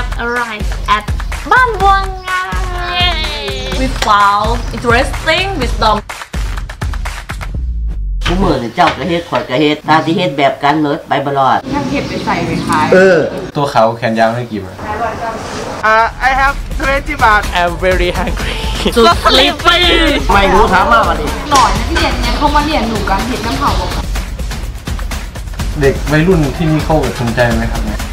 have arrived at Ban Buangam. We found interesting wisdom. ผู้มือเนี่ยเจ้ากระเฮ็ดขวดกระเฮ็ดตาที่เฮ็ดแบบกันเมิดไปบลอดถ้าเห็ดไปใส่ไปขายตัวเขาแขนยาวให้กี่บาท I have 20 baht. I'm very hungry. So sleepy. ไม่รู้ถามมาวันนี้หน่อยนะพี่เด่นเนี่ยเขามาเรียนหนูกันเห็ดน้ำเผาบอกเด็กวัยรุ่นที่นี่เขาสนใจไหมครับเนี่ย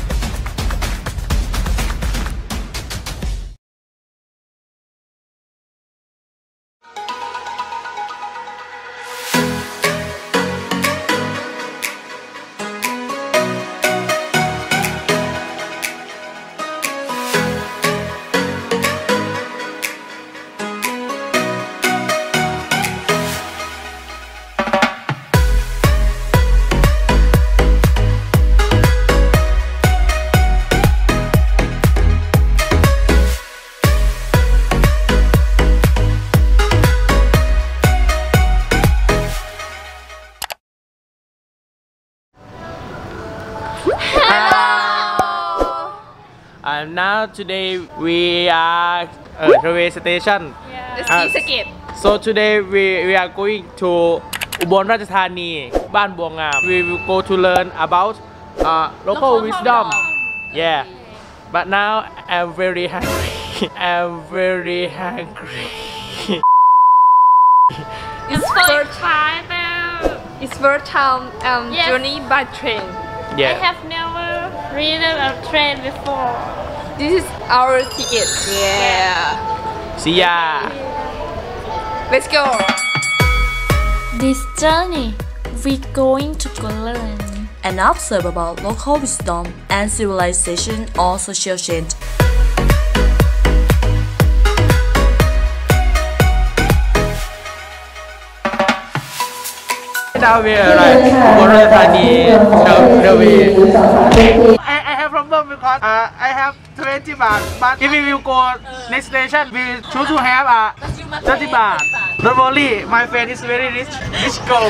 Now today we are railway station. Sisaket. So today we are going to Ubonratchathani, Ban Buangam. We will go to learn about local wisdom. Yeah. But now I'm very hungry. I'm very hungry. It's first time. It's first time Yes. journey by train. I Yeah. have never ridden a train before. This is our ticket. Yeah. See ya. Let's go. This journey, we're going to go learn and observe about local wisdom and civilization or social change. Now we arrive Ubonratchathani railway. I have problem because I have 20 baht, but if we will go next station, we choose to have 30 baht. Don't worry, my friend is very rich. Let's go.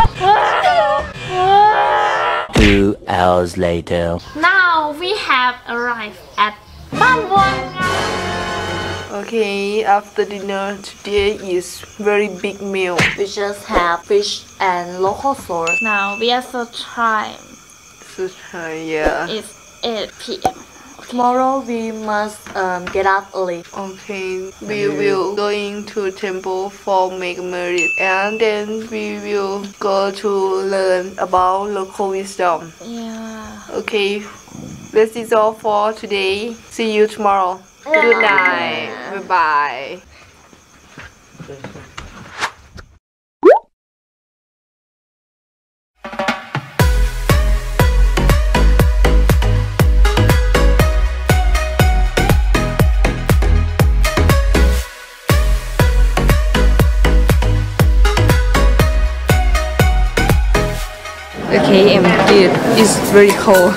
2 hours later. Now we have arrived at Ban Buangam. Okay, after dinner today is very big meal. We just have fish and local sauce. Now we are so tired. So yeah. It's 8 p.m. Tomorrow we must get up early. Okay, we will going to temple for make merit, and then we will go to learn about local wisdom. Yeah. Okay, this is all for today. See you tomorrow. Good night. Bye bye. Okay, it's very cold.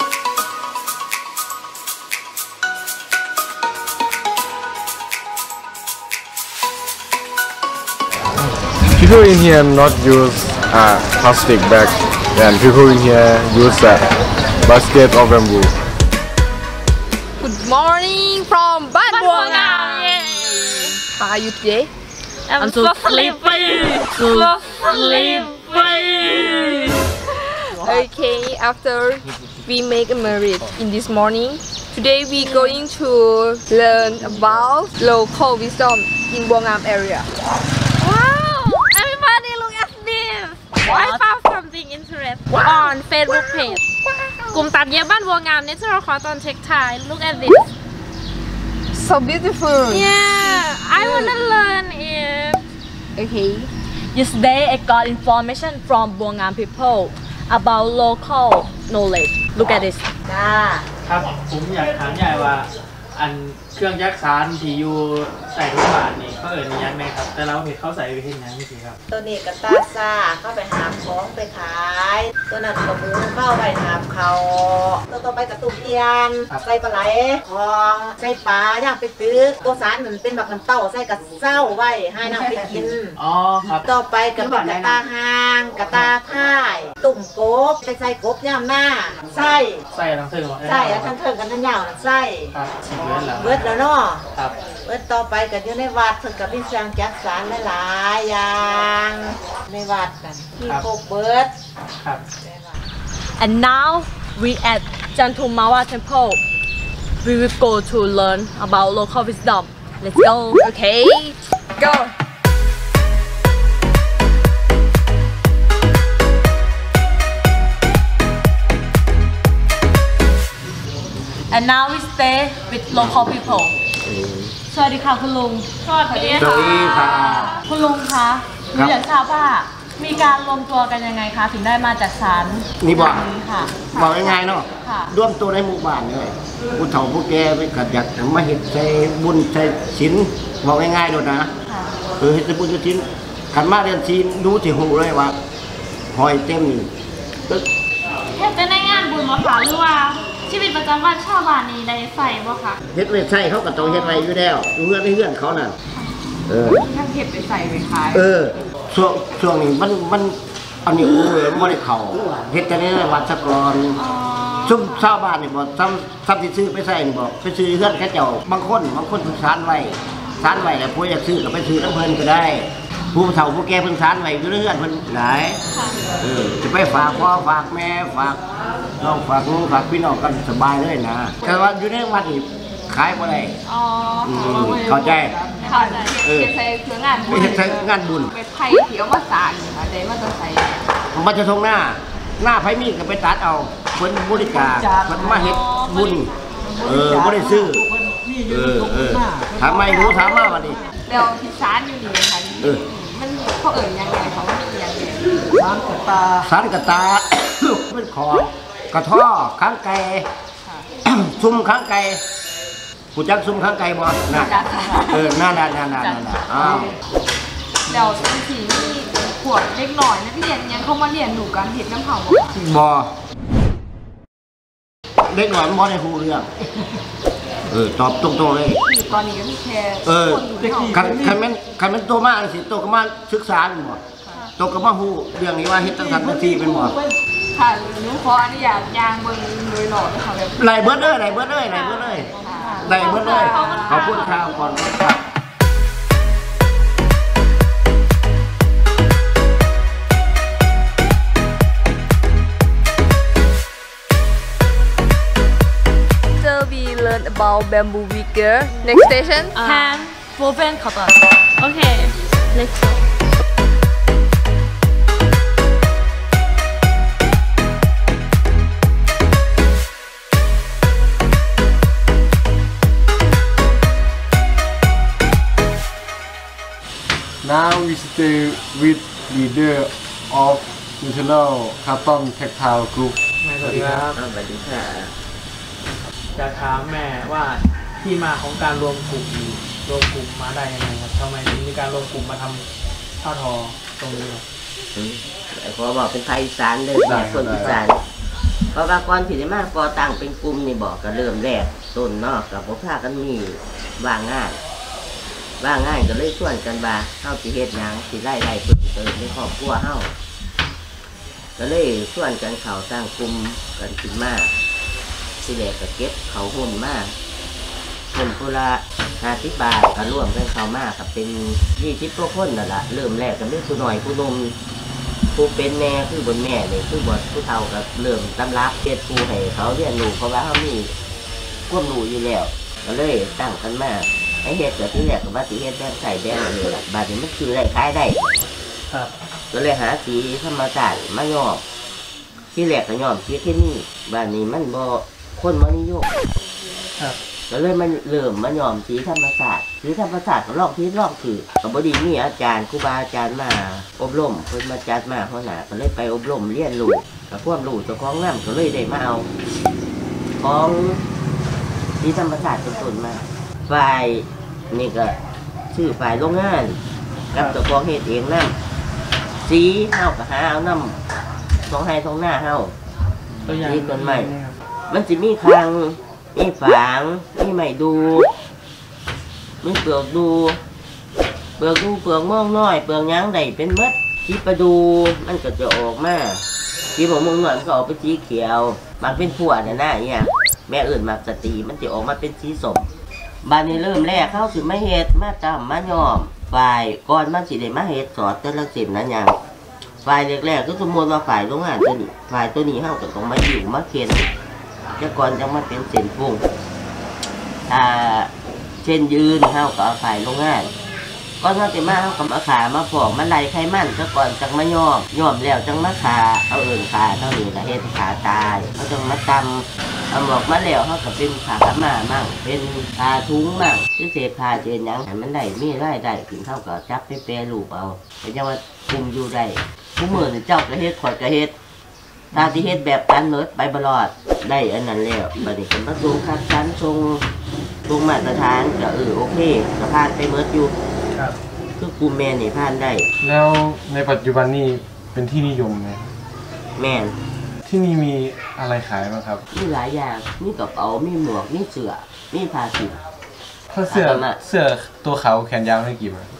People in here not use plastic bag, and people in here use basket of bamboo. Good morning from Ban Buangam. How are you today? I'm so sleepy. So sleepy. Okay, after we make a merit in this morning, today we going to learn about local wisdom in Buangam area. Wow! Everybody look at this. I found something interesting on Facebook page. กลุ่มตัดเย็บบ้านบัวงาม Natural Cotton Textile. Look at this. So beautiful. Yeah, I wanna learn it. Okay. Yesterday I got information from Buangam people about local knowledge. Look at this. ครับผมอยากถามยายว่าอันเครื่องยักษ์สารที่อยู่ใส่ทุกบาทนี่เขายังไงครับแต่เราเห็นเขาใส่ไปเห็นยังนี่ครับตัวนี้กระตาซ่าเข้าไปหาของไปขายตัวนั้นกระมูเข้าไปหาเขาตัวต่อไปกระตุกเทียนใส่ปลาไหลของใส่ปลาย่างไปซื้อตัวสารเหมือนเป็นแบบน้ำเต้าใส่กระเซ้าไว้ให้น้ำไปกินอ๋อครับต่อไปกับกระตาหางกระตาข่ายตุ่มกบไปใส่กบย่ำหน้าใส่ทั้งเทิงใส่ทั้งเทิงกันทั้งยาวใส่เบิดแล้วเนาะเบิดต่อไปกันอยู่ในวัดเพิ่นกับพี่สร้างจักสารหลายๆอย่างในวัดกันที่โคกเบิด And now we at Jantumawa Temple. We will go to learn about local wisdom. Let's go. Okay, go. And now we stay with local people. สวัสดีค่ะคุณลุงสวัสดีค่ะคุณลุงคะหนูอยากทราบว่ามีการรวมตัวกันยังไงคะถึงได้มาจัดสรรนี่บอกค่ะบอกง่ายๆเนาะค่ะร่วมตัวในหมู่บ้านเลยผู้เฒ่าผู้แก่ไปกัดอยากมาเห็ดใส่บุญใส่ศีลบอกง่ายๆโดดนะเห็ดใส่บุญใส่ศีลขันมาเรียนศีลดูสิหูเลยว่าหอยเต็มนี่เฮ็ดจะในงานบุญบ่คะหรือว่าชีวิตประจำวันชาวบ้านนี้ได้ใส่บ่คะเฮ็ดไว้ใส่เขาก็ต้องเฮ็ดไว้อยู่แล้วอยู่เฮือนในเฮือนเขาน่ะทั้งเห็ดไปใส่ไปขายช่วงนี้มันอันนี้โอ้ยบ่ได้เข้าเฮ็ดแต่ในวัดสะกอนซุ่มชาวบ้านนี่บ่ซ้ำที่ซื้อไปใส่นี่บ่ไปซื้อเฮือนเขาเจ้าบางคนเพิ่นสานไว้แล้วผู้อยากซื้อก็ไปซื้อน้ำเพิ่นก็ได้ผู้เฒ่าผู้แก่เพิ่นสานไว้อยู่ในเฮือนเพิ่นหลายจะไปฝากพ่อฝากแม่ฝากน้องฝากลุงฝากพี่น้องกันสบายเลยนะแต่ว่าอยู่ในวัดนี่ขายบ่ได้เข้าใจใส่เครื่องงานบุญไม่ใช่งานบุญไปไผ่เขียวมาสานค่ะเดี๋ยวมันจะใส่มันจะทงหน้าไผ่มีก็ไปตัดเอาคนบริการมันมาเฮ็ดบุญไม่ได้ซื้อถามไม่รู้ถามมาวันนี้แล้วที่ศาลอยู่นี่ค่ะมันเขายังไงเขาไม่มียังไงสารกตาเป็นของกระท้อข้างไก่ซุ่มข้างไก่ผู้จักซุ่มข้างไก่บ่น่ะน่าอ้าวเดี๋ยวบางทีมีขวดเล็กหน่อยนักเรียนยังเขามาเรียนหนูการเห็ดน้ำเผาบ่เล็กหน่อยมันบ่ได้ฮู้เรื่องตอบตรงๆเลยตอนนี้ก็มีแค่คันแม่นโตมาสิโตก็มาศึกษาเป็นบ่โตก็มาฮู้เรื่องนี้ว่าเฮ็ดจังซั่นจังซี่เป็นบ่ค่ะหนูขออนุญาตยางเบิ่งโดยหลอดค่ะแบบไล่เบิดเลยได้เบิดเลยขอบคุณครับก่อนครับ So we learn about bamboo wicker. Next station, hand woven cotton. Okay, let's go. Now we stay with leader of National Cotton Textile Group. สวัสดีครับสวัสดีค่ะจะถามแม่ว่าที่มาของการรวมกลุ่มมาได้ยังไงครับทำไมถึงมีการรวมกลุ่มมาทำผ้าทอตรงนี้ขอบอกเป็นไทยอีสานเลยแบบคนอีสานเพราะว่าก่อนที่จะมาก่อตั้งเป็นกลุ่มนี่บอกก็เริ่มแรกต้นนอกกับพวกผ้ากันมีว่างงานก็เลยชวนกันว่าเฮาสิเฮ็ดหยังสิไล่เพิ่มเติมในครอบครัวเฮาก็เลยชวนกันเข้าตั้งกลุ่มกันขึ้นมาที่แรกก็เก็บเขาหุ่นมาคนคนละ50 บาทก็ร่วมกันเข้ามากับเป็น20 กว่าคนนั่นแหละเริ่มแรกก็มีผู้น้อยผู้นมผู้เป็นแม่คือบนแม่นี่คือบนผู้เฒ่าก็เริ่มตำรับเฮ็ดผู้ให้เขาเรียนรู้เพราะว่าเขามีความรู้อยู่แล้วก็เลยตั้งกันมาไอ้เฮ็ดแต่ที่แรกก็ว่าสิเฮ็ดแบบใส่แดงเลยล่ะบาดนี้มันคือได้ขายได้ครับก็เลยหาสีธรรมชาติมาย้อมที่แรกก็ย้อมสีเคมีบาดนี้มันบ่คนบ่นิยมครับก็เลยมันเริ่มมาย้อมสีธรรมชาติก็ลองผิดลองถูกก็บ่ดีมีอาจารย์ครูบาอาจารย์มาอบรมเพิ่นมาจัดมาหัวหน้าก็เลยไปอบรมเรียนรู้กับความรู้เจ้าของนำก็เลยได้มาเอาของมีธรรมชาติเป็นต้นมาฝ่ายนี่ก็ชื่อฝ่ายโรงงานกับเจ้าของเฮ็ดเองน้ำสีเฮาก็หาเอาน้ำท้องไห้ท้องหน้าเฮาสีต้นไม้มันจะมีคางมีฝางมีไม้ดูมีเปลือกดูเปลือกม่วงน้อยเปลือกยั้งใดเป็นมัดสีประดูมันก็จะออกมาสีม่วงน้อยมันก็ออกเป็นสีเขียวมันเป็นผัวน่ะนะเนี่ยแม่อื่นมาสตรีมันจะออกมาเป็นสีส้มบานนี้เริ่มแรกเข้าสู่มาเฮ็ดมาจำมาย่อมฝ่ายก่อนมันสิได้มาเฮ็ดสอดแต่ละสิบนั้นยังฝ่ายแรกๆก็สมมติว่าฝ่ายโรงงานตัวนี้ฝ่ายตัวนี้เข้าก็ต้องมาอยู่มาเข็นจะก่อนจะมาเป็นเส้นฟุ้งเช่นยืนเข้าก็ฝ่ายโรงงานก่อนเราจะมาเข้ากับมาขามาผอกมาไล่ไขมันจะก่อนจังมาย่อมแล้วจังมาขาเอาเอื่นขาเท่านี้ละเฮ็ดขาตายเขาจังมาตำเอาหมอกมาแล้วเขาก็เป็นขาขม่ามั่งเป็นขาทุ้งมั่งที่เศษขาเจนยังมันได้มีได้ถึงเข้าก็จับไปแปรรูปเอาแต่ยังว่าคุมอยู่ได้ผู้มือเจ้ากระเฮ็ดขวดกระเฮ็ดตาที่เฮ็ดแบบกันเมิดไปบลอดได้อันนั้นแล้วบัดนี้เป็นประตูคัดชั้นทรงมาตรฐานก็โอเคก็ผ่านไปเมิดอยู่คือกลุ่มแม่นี่ผ่านได้แล้วในปัจจุบันนี้เป็นที่นิยมไหมแม่ที่นี่มีอะไรขายบ้างครับมีหลายอย่างมีกระเป๋ามีหมวกมีเสื้อมีผ้าสีเสื้อตัวขาวแขนยาวให้กี่บาท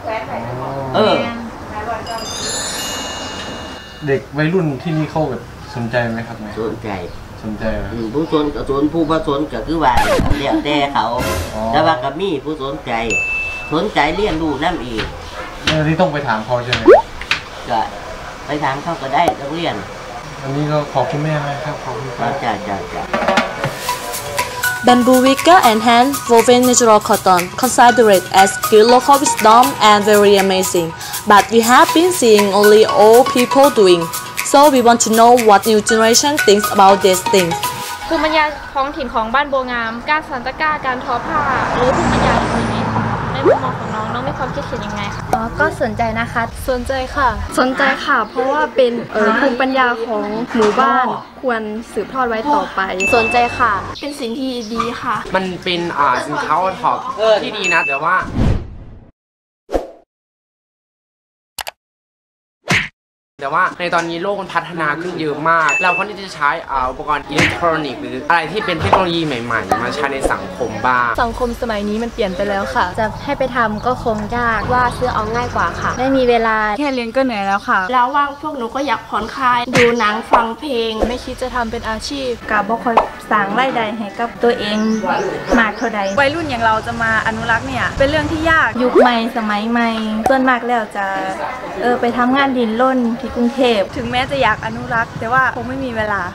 เด็กวัยรุ่นที่นี่เขาแบบสนใจไหมครับสนใจผู้สนกับผู้ผสมก็คือว่าเลี้ยงแต่เขาแต่ว่าก็มีผู้สนใจเรียนรู้น้ำอีกนี่ต้องไปถามเขาใช่ไหมก็ไปถามเขาก็ได้ต้องเรียนอันนี้ก็ขอบคุณแม่ไหมครับขอบคุณครับจ้า Bamboo wicker and hand woven natural cotton, considered as good local wisdom and very amazing. But we have been seeing only old people doing, so we want to know what new generation thinks about these things. ภูมิปัญญาท้องถิ่นของบ้านบัวงามการสานตะกร้าการทอผ้าหรือภูมิปัญญาอื่นๆในมุมมองของน้องมีความคิดเห็นยังไงคะก็สนใจนะคะสนใจค่ะเพราะว่าเป็นภูมิปัญญาของหมู่บ้านควรสืบทอดไว้ต่อไปสนใจค่ะเป็นสิ่งที่ดีค่ะมันเป็นสินค้าท็อปที่ดีนะแต่ว่าในตอนนี้โลกมันพัฒนาขึ้นเยอะมากเราควรที่จะใช้อุปกรณ์อิเล็กทรอนิกส์หรืออะไรที่เป็นเทคโนโลยีใหม่ๆมาใช้ในสังคมบ้างสังคมสมัยนี้มันเปลี่ยนไปแล้วค่ะจะให้ไปทำก็คงยากว่าซื้อเอาง่ายกว่าค่ะไม่มีเวลาแค่เรียนก็เหนื่อยแล้วค่ะแล้วว่างพวกหนูก็อยากผ่อนคลายดูหนังฟังเพลงไม่คิดจะทำเป็นอาชีพกับบ่ค่อยสร้างรายได้ให้กับตัวเองมากเท่าใดวัยรุ่นอย่างเราจะมาอนุรักษ์เนี่ยเป็นเรื่องที่ยากยุคใหม่สมัยใหม่ส่วนมากแล้วจะไปทำงานดินร่นที่กรุงเทพถึงแม้จะอยากอนุรักษ์แต่ว่าคงไม่มีเวลา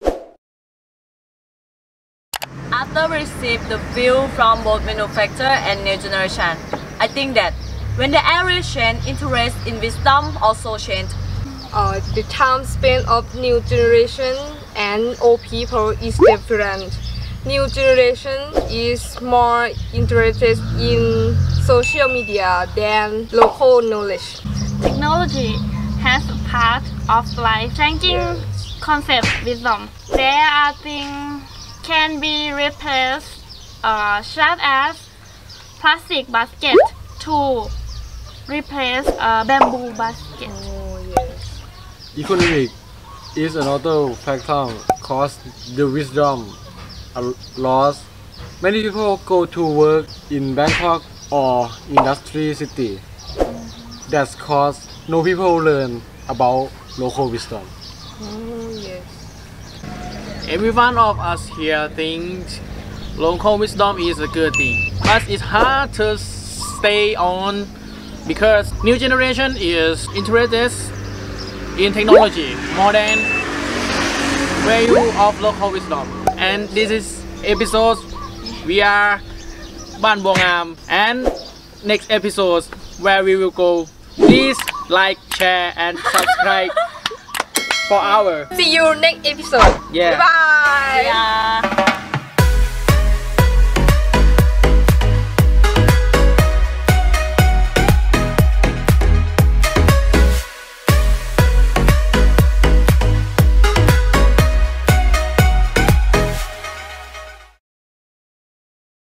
After we receive the view from both manufacturer and new generation, I think that when the area change, interest in wisdom also change. The time spent of new generation and old people is different. New generation is more interested in social media than local knowledge. Technology has a part of life changing concept wisdom. There are things can be replaced such as plastic basket to replace bamboo basket. Economic is another factor cause the wisdom loss. Many people go to work in Bangkok or industry city. That's cause no people learn about local wisdom. Yes. Every one of us here thinks local wisdom is a good thing, but it's hard to stay on because new generation is interested in technology more than value of local wisdom. And this is episode we are Ban Buangam, and next episode where we will go. Please like, share, and subscribe for our. See you next episode. Yeah. Bye. Yeah.